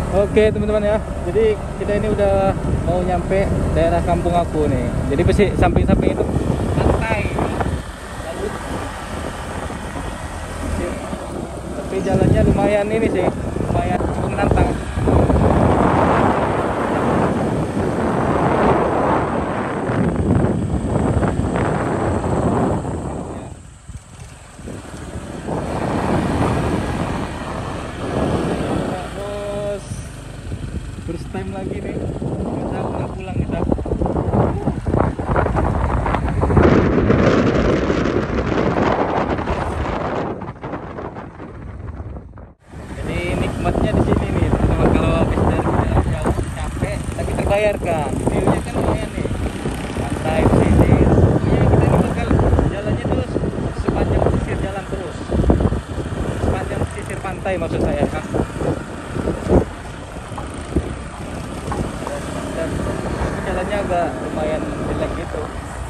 Oke teman-teman ya, jadi kita ini udah mau nyampe daerah kampung aku nih. Jadi pasti samping-samping itu pantai, laut. Tapi jalannya lumayan ini sih, lumayan cukup menantang. First time lagi nih, kita udah pulang kita. Jadi nikmatnya di sini nih, teman-teman, kalau habis dari jalan jauh capek tapi terbayarkan. View-nya kan lumayan nih, pantai di sini. Pokoknya kita ini bakal jalannya terus sepanjang pesisir jalan terus, sepanjang pesisir pantai maksud saya kan. Jalannya agak lumayan jelek gitu.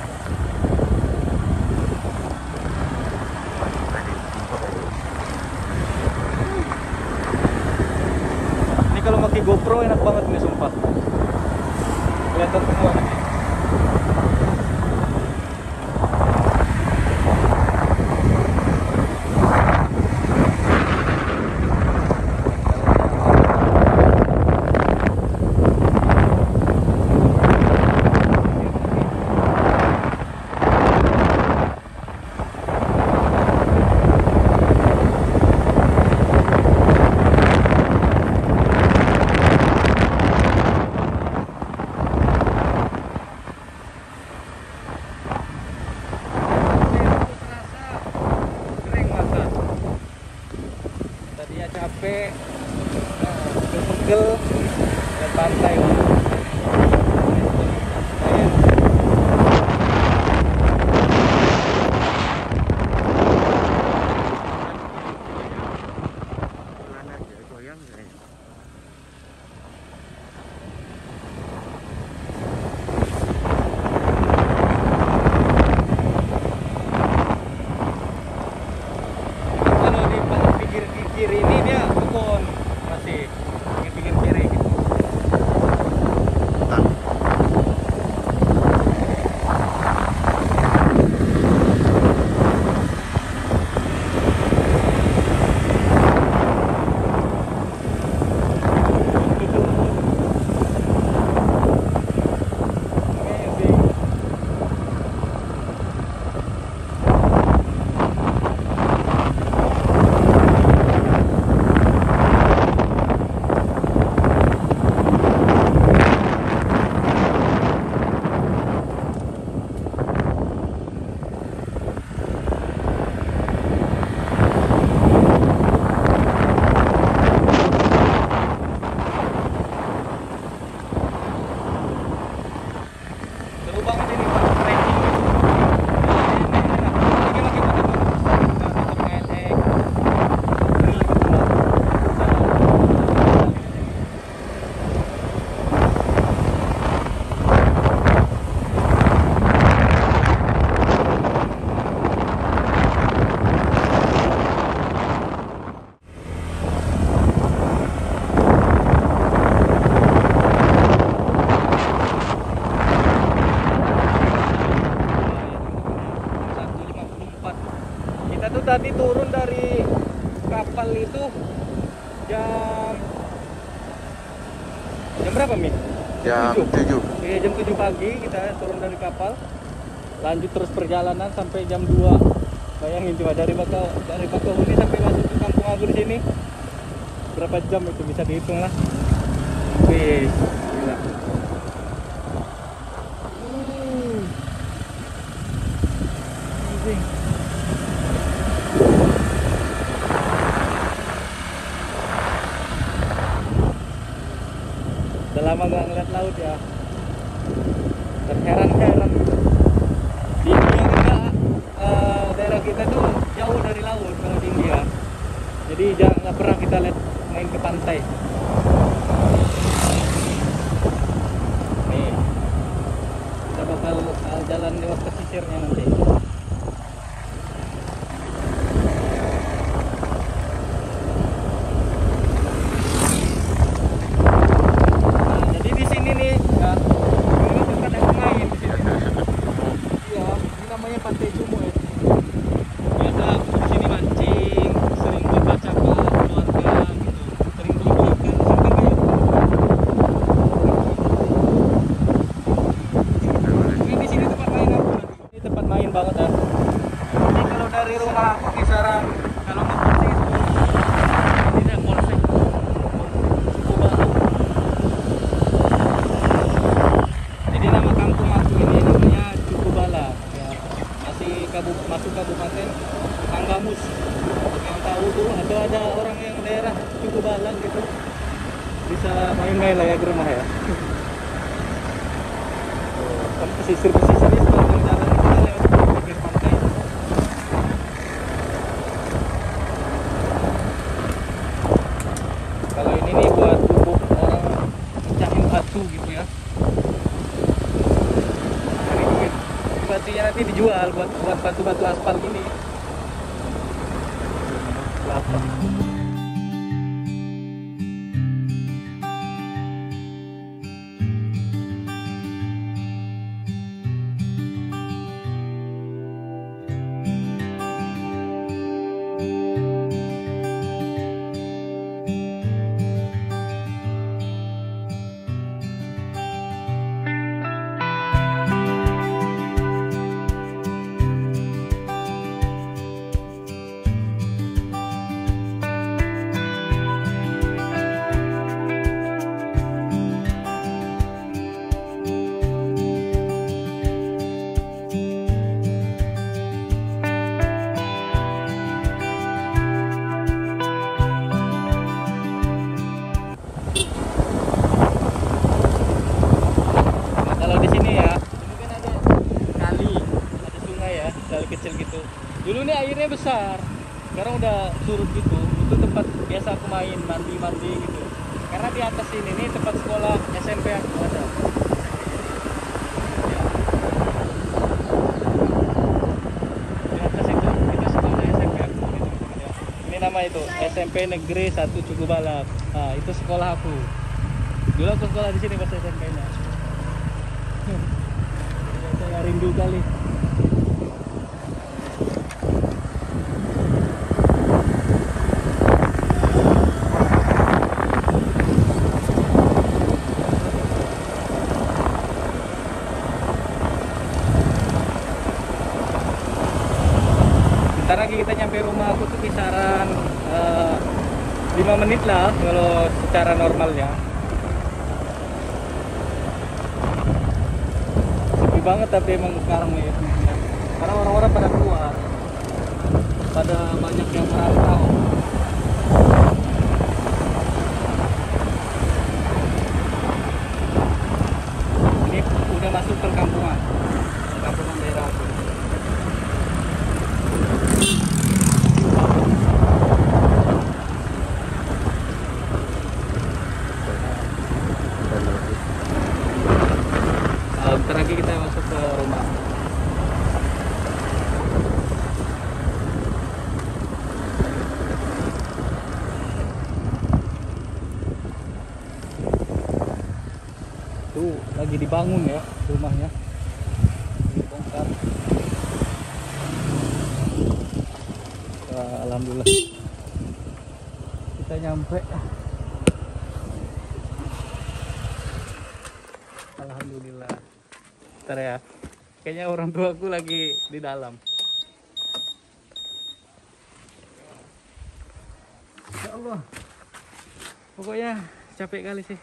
Ini kalau pakai GoPro enak banget nih sumpah. Kelihatan semua nih. Tadinya capek, pegel, dan pantai. Kiri ini dia kebun masih pinggir kiri gitu. Tadi turun dari kapal itu jam berapa, Mi? Jam 7. Iya, jam 7 pagi kita turun dari kapal. Lanjut terus perjalanan sampai jam 2. Bayangin coba dari Bakauheni sampai masuk ke Kampung Agu di sini. Berapa jam itu bisa dihitung lah. Wih, gila. Amazing. Udah lama gak ngeliat laut ya, terheran-heran. Di India kan daerah kita tuh jauh dari laut kalau di India, jadi nggak pernah kita lihat main ke pantai. Nih kita bakal jalan lewat pesisirnya nanti. itu bisa main-main lah ya ke rumah ya. Oh, kan pesisir-pesisir ini sepanjang jalan kita lewat pinggir pantai. Kalau ini nih buat pupuk orang mecahin batu gitu ya. Cari duit. Batunya nanti dijual buat batu-batu aspal gini. Kelapa. Kecil gitu. Dulu nih airnya besar, sekarang udah surut gitu. Itu tempat biasa aku main, mandi gitu. Karena di atas ini nih tempat sekolah SMP aku ada. Di atas itu sekolah SMP aku gitu. Ini nama itu SMP Negeri 1 Cukubalak. Nah itu sekolah aku. Dulu aku sekolah di sini pas SMP-nya. Saya rindu kali. Bentar lagi kita nyampe rumah aku tuh kisaran 5 menit lah kalau secara normalnya. Sepi banget tapi emang sekarang nih. Karena orang-orang pada keluar, pada banyak yang merantau. Ini udah masuk perkampungan daerah aku. Bentar lagi kita masuk ke rumah. Tuh lagi dibangun ya rumahnya, dibongkar. Alhamdulillah kita nyampe. Alhamdulillah. Bentar ya, kayaknya orang tuaku lagi di dalam. Ya Allah, pokoknya capek kali sih.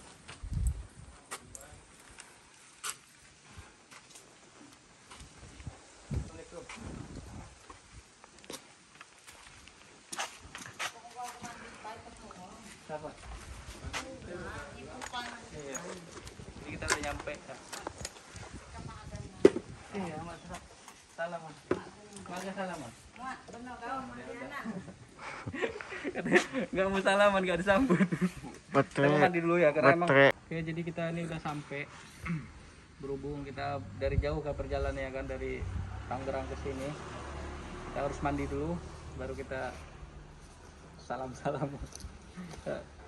Siapa? Iya. Jadi kita udah nyampe. Iya, Mas. Salam, Mas. Mangga salaman. Nggak mau salaman, nggak disambut. Kita mau mandi dulu ya, karena emang. Oke, jadi kita ini udah sampai. Berhubung kita dari jauh ke perjalanan ya kan, dari Tangerang ke sini. Kita harus mandi dulu, baru kita salam-salam.